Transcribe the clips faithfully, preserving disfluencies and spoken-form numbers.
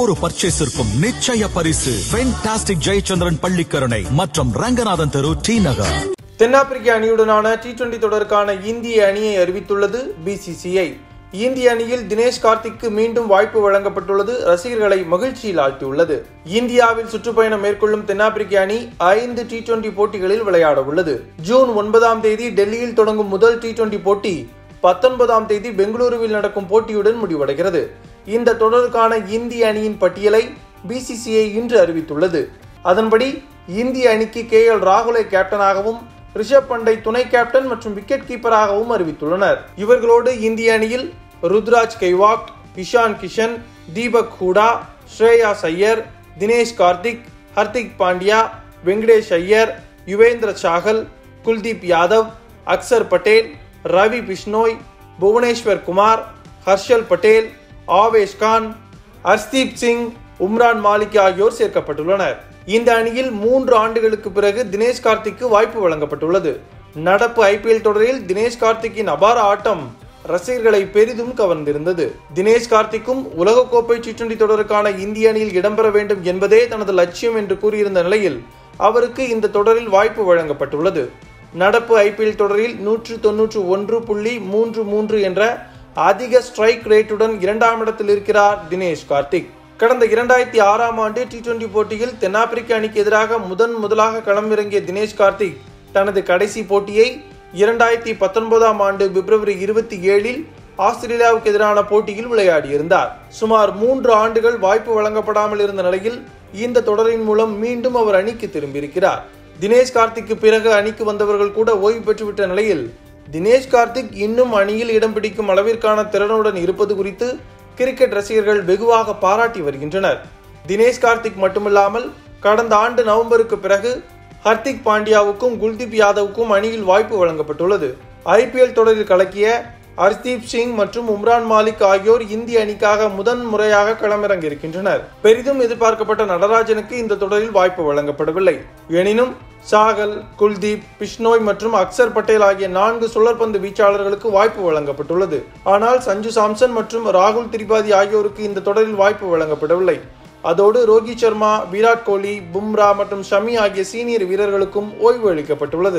ஒரு பர்ச்சேஸிற்கும் நிச்சய பரிசு. ஃபென்டாஸ்டிக் ஜெயச்சந்திரன் பள்ளிக்கரணை மற்றும் ரங்கநாதன் தெரு, டி நகர். தென்னாப்பிரிக்க அணியுடனான டி டுவெண்டி தொடருக்கான இந்திய அணியை அறிவித்துள்ளது பி சி சி ஐ. இந்திய அணியில் தினேஷ் கார்த்திக்கு மீண்டும் வாய்ப்பு வழங்கப்பட்டுள்ளது ரசிகர்களை மகிழ்ச்சியில் ஆழ்த்தியுள்ளது. இந்தியாவில் சுற்றுப்பயணம் மேற்கொள்ளும் தென்னாப்பிரிக்க அணி ஐந்து டி டுவெண்டி போட்டிகளில் விளையாட உள்ளது. ஜூன் ஒன்பதாம் தேதி டெல்லியில் தொடங்கும் முதல் டி டுவெண்டி போட்டி பத்தொன்பதாம் தேதி பெங்களூருவில் நடக்கும் போட்டியுடன் முடிவடைகிறது. இந்த தொடருக்கான இந்திய அணியின் பட்டியலை பி சி சி ஐ இன்று அறிவித்துள்ளது. அதன்படி இந்திய அணிக்கு கே எல் ராகுலை கேப்டனாகவும், ரிஷப் பண்டை துணை கேப்டன் மற்றும் விக்கெட் கீப்பராகவும் அறிவித்துள்ளனர். இவர்களோடு இந்திய அணியில் ருத்ராஜ் கெய்வாக், இஷான் கிஷன், தீபக் ஹூடா, ஸ்ரேயாஸ் ஐயர், தினேஷ் கார்த்திக், ஹர்திக் பாண்டியா, வெங்கடேஷ் ஐயர், யுவேந்திர சாகல், குல்தீப் யாதவ், அக்சர் பட்டேல், ரவி பிஷ்னோய், புவனேஸ்வர் குமார், ஹர்ஷல் பட்டேல், ஆவேஷ் கான், ஹர்ஷ்தீப் சிங், உம்ரான் மாலிக் ஆகியோர் சேர்க்கப்பட்டுள்ளனர். இந்த அணியில் மூன்று ஆண்டுகளுக்கு பிறகு தினேஷ் கார்த்திக்கு வாய்ப்பு வழங்கப்பட்டுள்ளது. நடப்பு ஐ பி எல் தொடரில் தினேஷ் கார்த்திக்கின் அபார ஆட்டம் ரசிகர்களை பெரிதும் கவர்ந்திருந்தது. தினேஷ் கார்த்திக்கும் உலகக்கோப்பை டி டுவெண்டி தொடருக்கான இந்திய அணியில் இடம்பெற வேண்டும் என்பதே தனது லட்சியம் என்று கூறியிருந்த நிலையில் அவருக்கு இந்த தொடரில் வாய்ப்பு வழங்கப்பட்டுள்ளது. நடப்பு ஐ பி எல் தொடரில் நூற்று தொன்னூற்று ஒன்று புள்ளி மூன்று மூன்று என்ற அதிக ஸ்ட்ரைக் ரேட்டுடன் இரண்டாம் இடத்தில் இருக்கிறார் தினேஷ் கார்த்திக். கடந்த இரண்டாயிரத்தி ஆறாம் ஆண்டு டி டுவெண்டி போட்டியில் தென்னாப்பிரிக்க அணிக்கு எதிராக முதன் முதலாக களமிறங்கிய தினேஷ் கார்த்திக் தனது கடைசி போட்டியை இரண்டாயிரத்தி பத்தொன்பதாம் ஆண்டு பிப்ரவரி இருபத்தி ஏழில் ஆஸ்திரேலியாவுக்கு எதிரான போட்டியில் விளையாடியிருந்தார். சுமார் மூன்று ஆண்டுகள் வாய்ப்பு வழங்கப்படாமல் இருந்த நிலையில் இந்த தொடரின் மூலம் மீண்டும் அவர் அணிக்கு திரும்பியிருக்கிறார். தினேஷ் கார்த்திக்கு பிறகு அணிக்கு வந்தவர்கள் கூட ஓய்வு பெற்றுவிட்ட நிலையில் தினேஷ் கார்த்திக் இன்னும் அணியில் இடம் பிடிக்கும் அளவிற்கான திறனுடன் இருப்பது குறித்து கிரிக்கெட் ரசிகர்கள் வெகுவாக பாராட்டி வருகின்றனர். தினேஷ் கார்த்திக் மட்டுமில்லாமல் கடந்த ஆண்டு நவம்பருக்கு பிறகு ஹர்திக் பாண்டியாவுக்கும் குல்தீப் யாதவுக்கும் அணியில் வாய்ப்பு வழங்கப்பட்டுள்ளது. ஐ பி எல் தொடரில் கலக்கிய ஹர்ஷ்தீப் சிங் மற்றும் உம்ரான் மாலிக் ஆகியோர் இந்திய அணிக்காக முதன் முறையாக களமிறங்கியிருக்கின்றனர். பெரிதும் எதிர்பார்க்கப்பட்ட நடராஜனுக்கு இந்த தொடரில் வாய்ப்பு வழங்கப்படவில்லை. எனினும் சாகல், குல்தீப், பிஷ்னோய் மற்றும் அக்சர் பட்டேல் ஆகிய நான்கு சுழற்பந்து வீச்சாளர்களுக்கு வாய்ப்பு வழங்கப்பட்டுள்ளது. ஆனால் சஞ்சு சாம்சன் மற்றும் ராகுல் திரிபாதி ஆகியோருக்கு இந்த தொடரில் வாய்ப்பு வழங்கப்படவில்லை. அதோடு ரோஹித் சர்மா, விராட் கோலி, பும்ரா மற்றும் ஷமி ஆகிய சீனியர் வீரர்களுக்கும் ஓய்வு அளிக்கப்பட்டுள்ளது.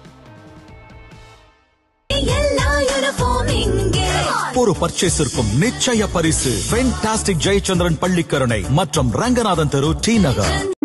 ஒரு பர்ச்சேஸிற்கும் நிச்சய பரிசு. ஃபென்டாஸ்டிக் ஜெயச்சந்திரன் பள்ளிக்கரணை மற்றும் ரங்கநாதன் தெரு, டி நகர்.